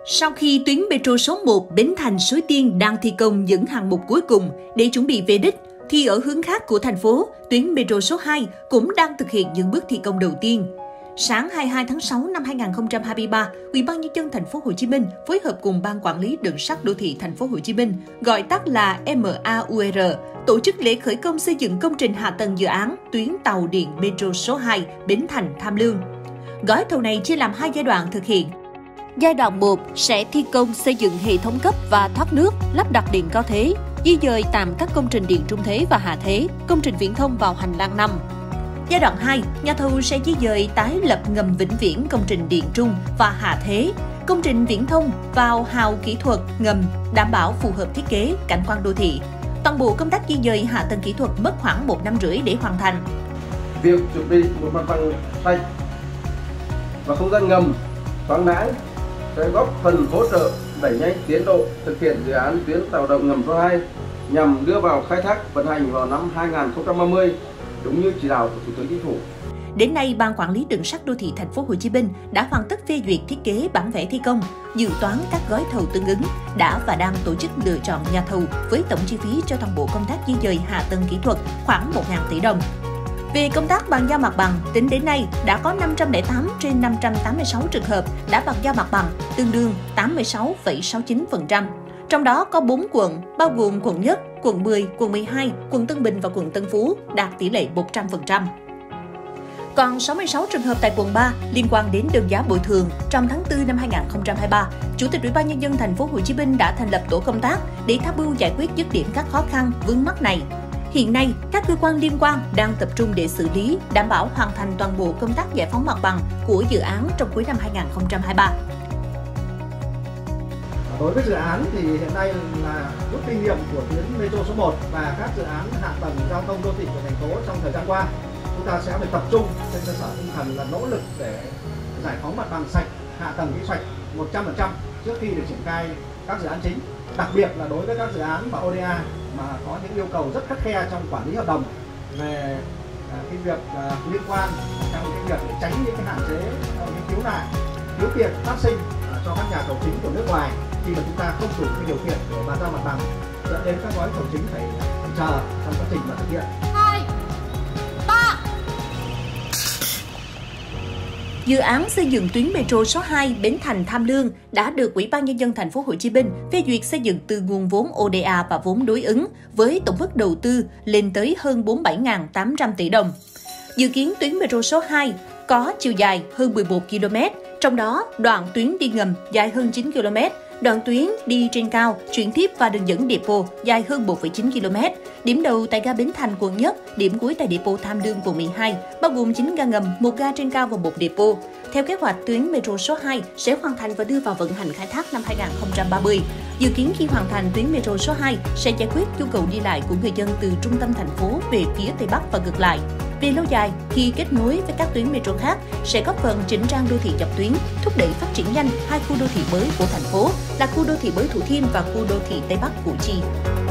Sau khi tuyến metro số 1 Bến Thành - Suối Tiên đang thi công những hạng mục cuối cùng để chuẩn bị về đích, thì ở hướng khác của thành phố, tuyến metro số 2 cũng đang thực hiện những bước thi công đầu tiên. Sáng 22 tháng 6 năm 2023, Ủy ban nhân dân thành phố Hồ Chí Minh phối hợp cùng Ban Quản lý Đường sắt Đô thị thành phố Hồ Chí Minh, gọi tắt là MAUR, tổ chức lễ khởi công xây dựng công trình hạ tầng dự án tuyến tàu điện metro số 2 Bến Thành - Tham Lương. Gói thầu này chia làm 2 giai đoạn thực hiện. Giai đoạn 1 sẽ thi công xây dựng hệ thống cấp và thoát nước, lắp đặt điện cao thế, di dời tạm các công trình điện trung thế và hạ thế, công trình viễn thông vào hành lang 5. Giai đoạn 2, nhà thầu sẽ di dời tái lập ngầm vĩnh viễn công trình điện trung và hạ thế, công trình viễn thông vào hào kỹ thuật ngầm đảm bảo phù hợp thiết kế, cảnh quan đô thị. Toàn bộ công tác di dời hạ tầng kỹ thuật mất khoảng 1 năm rưỡi để hoàn thành. Việc chuẩn bị một mặt bằng sạch và không gian ngầm thoáng đãng sẽ góp phần hỗ trợ đẩy nhanh tiến độ thực hiện dự án tuyến tàu động ngầm số 2 nhằm đưa vào khai thác vận hành vào năm 2030, đúng như chỉ đạo của Thủ tướng Chính phủ. Đến nay, Ban Quản lý Đường sắt Đô thị thành phố Hồ Chí Minh đã hoàn tất phê duyệt thiết kế bản vẽ thi công, dự toán các gói thầu tương ứng, đã và đang tổ chức lựa chọn nhà thầu với tổng chi phí cho toàn bộ công tác di dời hạ tầng kỹ thuật khoảng 1.000 tỷ đồng. Về công tác bàn giao mặt bằng, tính đến nay đã có 508 trên 586 trường hợp đã bàn giao mặt bằng, tương đương 86,69%. Trong đó có 4 quận, bao gồm quận Nhất, quận 10, quận 12, quận Tân Bình và quận Tân Phú, đạt tỷ lệ 100%. Còn 66 trường hợp tại quận 3 liên quan đến đơn giá bồi thường. Trong tháng 4 năm 2023, Chủ tịch Ủy ban nhân dân thành phố Hồ Chí Minh đã thành lập tổ công tác để tham mưu giải quyết dứt điểm các khó khăn vướng mắc này. Hiện nay, các cơ quan liên quan đang tập trung để xử lý, đảm bảo hoàn thành toàn bộ công tác giải phóng mặt bằng của dự án trong cuối năm 2023. Đối với dự án thì hiện nay là rút kinh nghiệm của tuyến metro số 1 và các dự án hạ tầng giao thông đô thị của thành phố trong thời gian qua, chúng ta sẽ phải tập trung trên cơ sở tinh thần là nỗ lực để giải phóng mặt bằng sạch, hạ tầng kỹ thuật 100% trước khi được triển khai các dự án chính. Đặc biệt là đối với các dự án và ODA mà có những yêu cầu rất khắt khe trong quản lý hợp đồng về cái việc liên quan trong cái việc để tránh những cái hạn chế, những khiếu nại, khiếu kiện phát sinh cho các nhà thầu chính của nước ngoài khi mà chúng ta không đủ cái điều kiện để bàn giao mặt bằng, dẫn đến các gói thầu chính phải chờ trong quá trình mà thực hiện. 2, 3. Dự án xây dựng tuyến metro số 2 Bến Thành - Tham Lương đã được Ủy ban nhân dân thành phố Hồ Chí Minh phê duyệt xây dựng từ nguồn vốn ODA và vốn đối ứng với tổng mức đầu tư lên tới hơn 47.800 tỷ đồng. Dự kiến tuyến metro số 2 có chiều dài hơn 11 km, trong đó đoạn tuyến đi ngầm dài hơn 9 km, đoạn tuyến đi trên cao, chuyển tiếp và đường dẫn depot dài hơn 1,9 km. Điểm đầu tại ga Bến Thành quận Nhất, điểm cuối tại depot Tham Lương quận 12, bao gồm 9 ga ngầm, 1 ga trên cao và 1 depot. Theo kế hoạch, tuyến metro số 2 sẽ hoàn thành và đưa vào vận hành khai thác năm 2030. Dự kiến khi hoàn thành, tuyến metro số 2 sẽ giải quyết nhu cầu đi lại của người dân từ trung tâm thành phố về phía Tây Bắc và ngược lại. Về lâu dài, khi kết nối với các tuyến metro khác, sẽ góp phần chỉnh trang đô thị dọc tuyến, thúc đẩy phát triển nhanh hai khu đô thị mới của thành phố là khu đô thị mới Thủ Thiêm và khu đô thị Tây Bắc Củ Chi.